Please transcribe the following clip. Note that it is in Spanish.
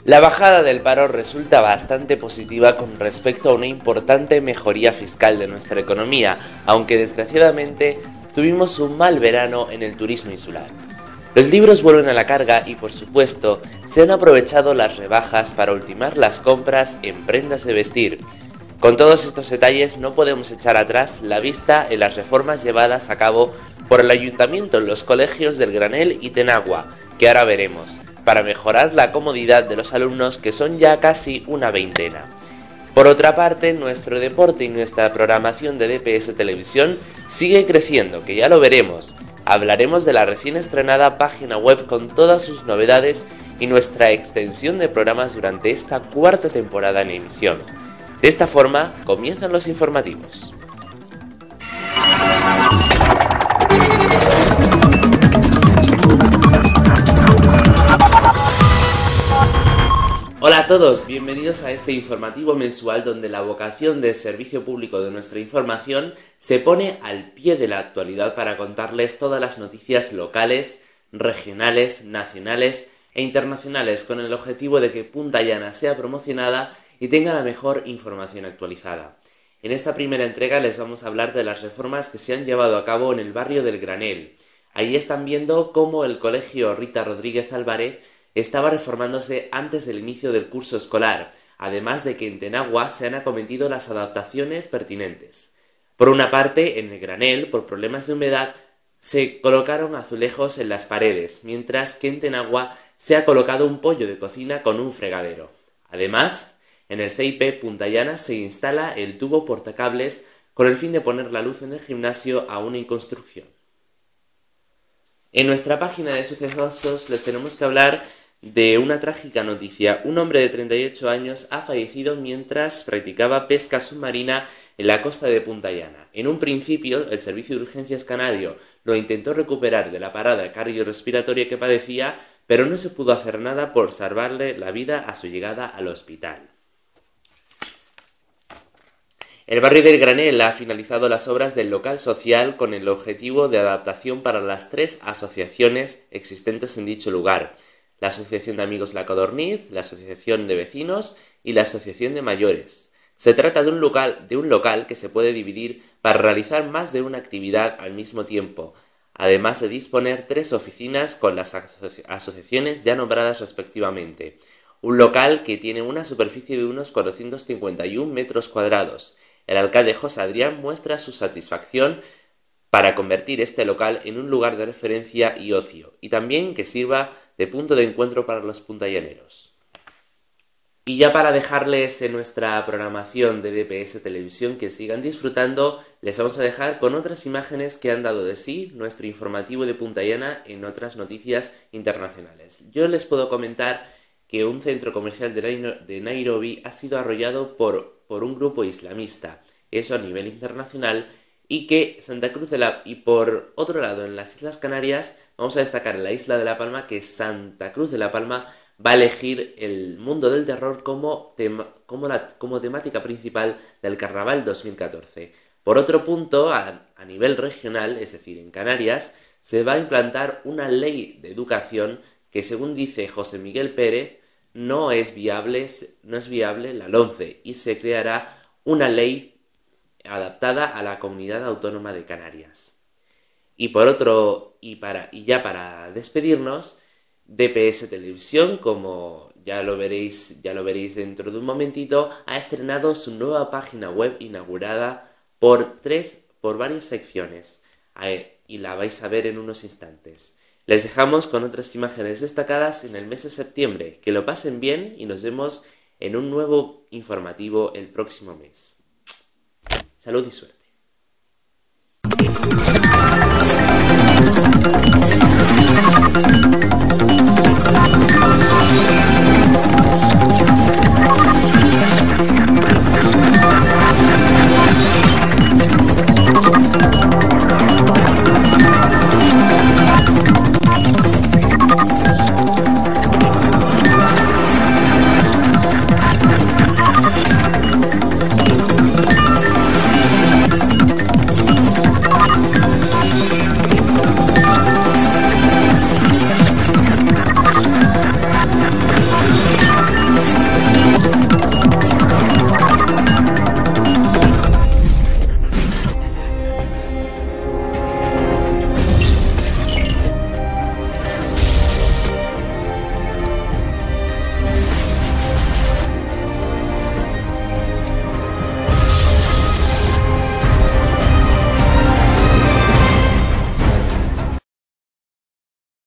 La bajada del paro resulta bastante positiva con respecto a una importante mejoría fiscal de nuestra economía, aunque desgraciadamente tuvimos un mal verano en el turismo insular. Los libros vuelven a la carga y, por supuesto, se han aprovechado las rebajas para ultimar las compras en prendas de vestir. Con todos estos detalles no podemos echar atrás la vista en las reformas llevadas a cabo por el Ayuntamiento en los colegios del Granel y Tenagua, que ahora veremos, para mejorar la comodidad de los alumnos, que son ya casi una veintena. Por otra parte, nuestro deporte y nuestra programación de DPS Televisión sigue creciendo, que ya lo veremos. Hablaremos de la recién estrenada página web con todas sus novedades y nuestra extensión de programas durante esta cuarta temporada en emisión. De esta forma, comienzan los informativos. Hola a todos, bienvenidos a este informativo mensual donde la vocación de servicio público de nuestra información se pone al pie de la actualidad para contarles todas las noticias locales, regionales, nacionales e internacionales con el objetivo de que Punta Llana sea promocionada y tenga la mejor información actualizada. En esta primera entrega les vamos a hablar de las reformas que se han llevado a cabo en el barrio del Granel. Ahí están viendo cómo el colegio Rita Rodríguez Álvarez estaba reformándose antes del inicio del curso escolar, además de que en Tenagua se han acometido las adaptaciones pertinentes. Por una parte, en el Granel, por problemas de humedad, se colocaron azulejos en las paredes, mientras que en Tenagua se ha colocado un pollo de cocina con un fregadero. Además, en el CIP Punta Llana se instala el tubo portacables con el fin de poner la luz en el gimnasio aún en construcción. En nuestra página de sucesos les tenemos que hablar de una trágica noticia. Un hombre de 38 años ha fallecido mientras practicaba pesca submarina en la costa de Punta Llana. En un principio, el servicio de urgencias canario lo intentó recuperar de la parada cardiorrespiratoria que padecía, pero no se pudo hacer nada por salvarle la vida a su llegada al hospital. El barrio del Granel ha finalizado las obras del local social con el objetivo de adaptación para las 3 asociaciones existentes en dicho lugar: la Asociación de Amigos La Codorniz, la Asociación de Vecinos y la Asociación de Mayores. Se trata de un local que se puede dividir para realizar más de una actividad al mismo tiempo, además de disponer 3 oficinas con las asociaciones ya nombradas respectivamente. Un local que tiene una superficie de unos 451 metros cuadrados. El alcalde José Adrián muestra su satisfacción para convertir este local en un lugar de referencia y ocio, y también que sirva de punto de encuentro para los puntallaneros. Y ya para dejarles en nuestra programación de DPS Televisión que sigan disfrutando, les vamos a dejar con otras imágenes que han dado de sí nuestro informativo de Punta Llana en otras noticias internacionales. Yo les puedo comentar que un centro comercial de Nairobi ha sido arrollado por un grupo islamista, eso a nivel internacional, y que y por otro lado en las Islas Canarias vamos a destacar en la isla de La Palma que Santa Cruz de La Palma va a elegir el mundo del terror como temática principal del Carnaval 2014. Por otro punto, a nivel regional, es decir, en Canarias, se va a implantar una ley de educación que, según dice José Miguel Pérez, no es viable la LOMCE, y se creará una ley adaptada a la Comunidad Autónoma de Canarias. Y ya para despedirnos, DPS Televisión, como ya lo veréis dentro de un momentito, ha estrenado su nueva página web inaugurada por varias secciones, y la vais a ver en unos instantes. Les dejamos con otras imágenes destacadas en el mes de septiembre. Que lo pasen bien y nos vemos en un nuevo informativo el próximo mes. Salud y suerte.